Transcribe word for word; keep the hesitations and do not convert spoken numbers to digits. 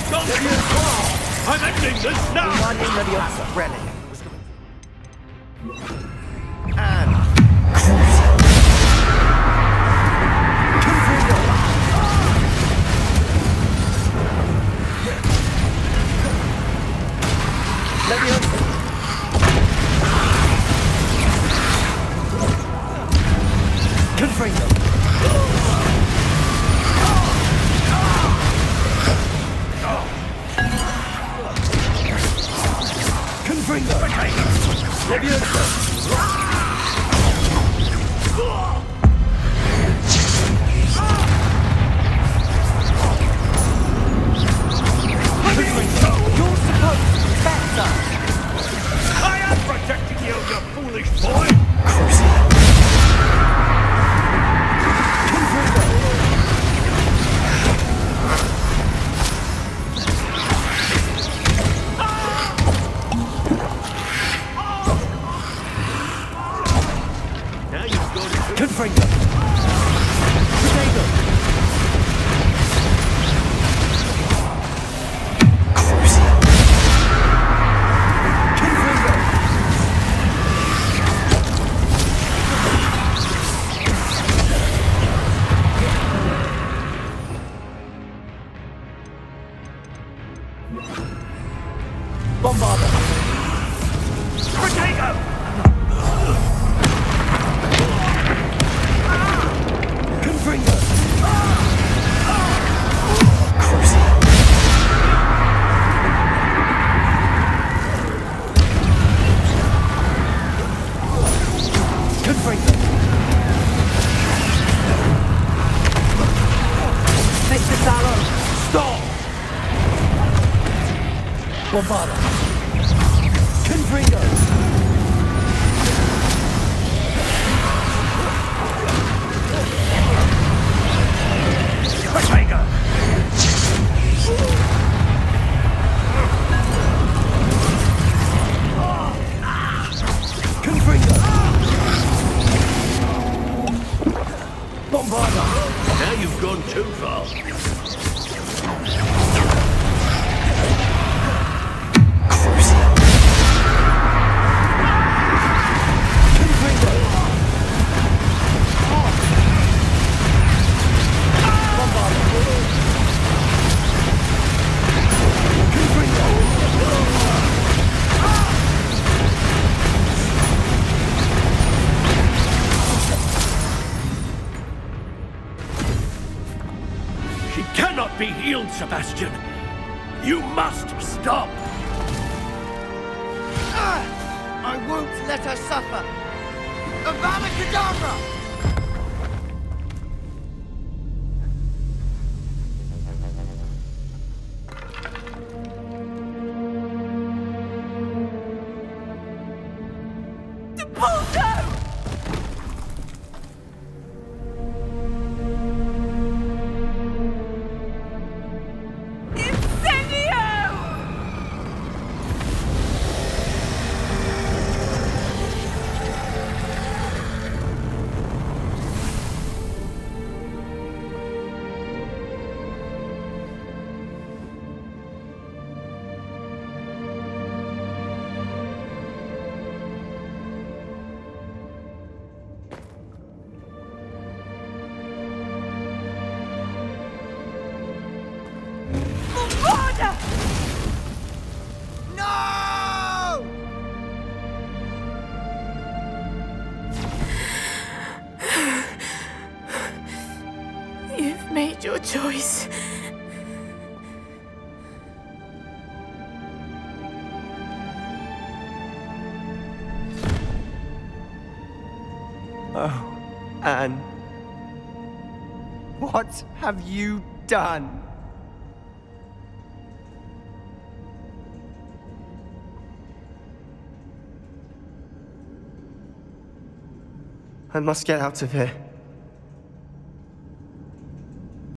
I'm ending this now! And... Confringo! Confringo! Leviosa! You're supposed to protect us! I am protecting you, you foolish boy! Now you've got it. Confringo! Potato! Bombarda! Potato! Confringo! Confringo! Mister Sallow! Stop! Bombarda! Confringo! Potato! Confringo! Bombarda! Now you've gone too far. She cannot be healed, Sebastian. You must stop. Ah! I won't let her suffer! Avada Kedavra! Made your choice. Oh, Anne. What have you done? I must get out of here.